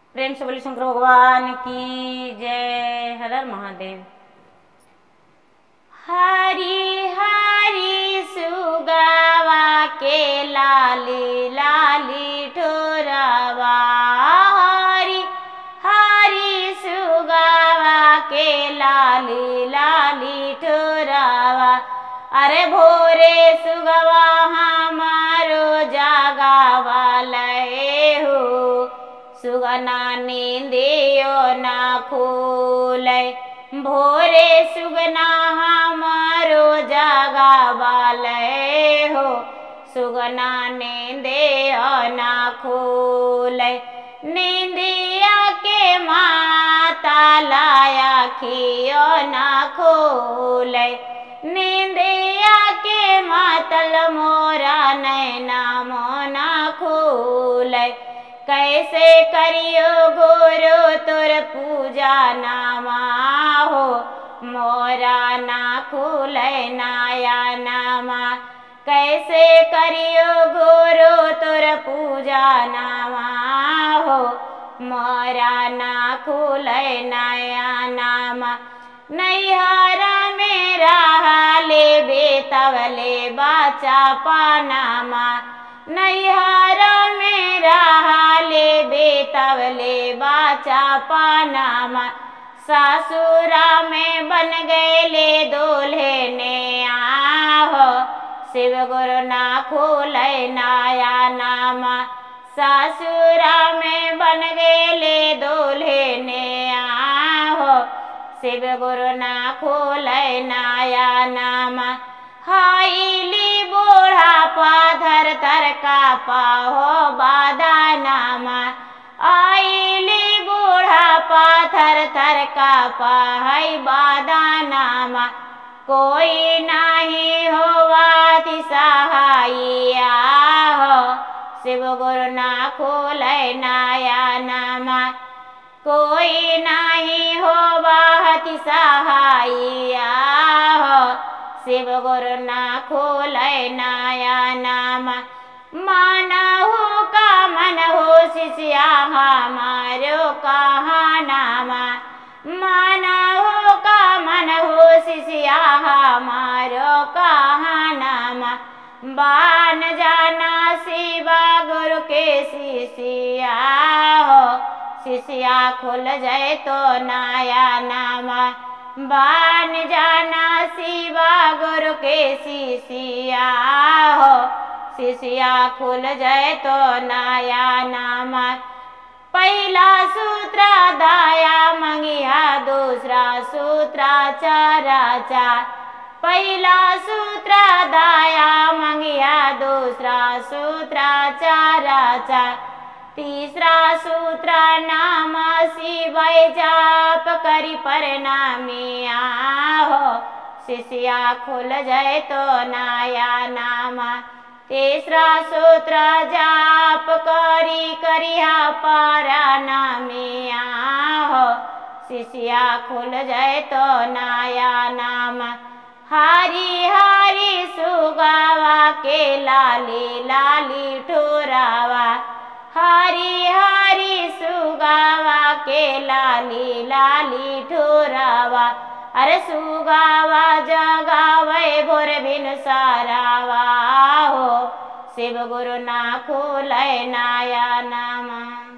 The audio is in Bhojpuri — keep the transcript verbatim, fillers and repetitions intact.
प्रेम से बोली शंकर भगवान की जय। हर हर महादेव। हरी हरी सुगावा के लाली लाली ठोरावा, हरी हरी सुगावा के लाली लाली ठोरावा। अरे भोरे सुगवा हमारो जागावा लए हो, सुगना नींदियो ना खुले। भोरे सुगना हमारो जागावा लए हो, सुगना नींदियो ना खुले। नींदिया के माता लाया खियो ना खोले, नींदिया के मातल मोरा नैना मोना खोले। कैसे करियो गुरु तुर पूजा नामा हो, मोरा ना खुले नाया नामा। कैसे करियो गुरु तुर पूजा नामा हो, मोरा ना खुले नाया नामा। नैहरा मेरा हाले बेतवले बाचा पानामा, नैहरा मेरा हाले बेतवले बाचा पानामा। सासुरा में बन गए दूल्हे ने आहो, शिव गुरु ना खोले नाया नामा। सासुरा में बन गए दूल्हे ने आहो, शिव गुरु ना खोले नाया नामा। हाईली बूढ़ा पा धर तर का पाहो बादा नामा, आईली बूढ़ा पा थर थर का पाहै बादा नामा। कोई नाही होवाति सहाइया हो, शिव गुरु ना खोले नाया नामा। कोई नाही होवाति सहाइया हो, शिव गुरु ना खोले नाया नामा। मानहु का मन हो शिष्या हमारो कहा नामा, मानहु का मन हो शिष्या हमारो कहा नामा। बान जाना शिवा गुरु के शिष्या हो, शिष्या खुल जाए तो नाया नामा। बान जाना शिवा गुरु के शिष्या हो, शिष्या खुल जाए तो नाया नामा। पहला सूत्र दाया मंगिया, दूसरा सूत्र चराचा। पहला सूत्र दाया मंगिया, दूसरा सूत्र चराचा। तीसरा सूत्र नाम शिवाय जाप करी परनामिया हो, शिष्या खुल जाए तो नाया नामा। तीसरा सूत्र जाप करी करिया परनामिया हो, शिष्या खुल जाए तो नाया नामा। हरी हरी सुगावा के लाली लाली ठोरावा, हरी हरी सुगावा के लाली लाली ठोरावा। अरे सुगावा जगावे भोर बिन सारावा हो, शिव गुरु ना खोले नाया नामा।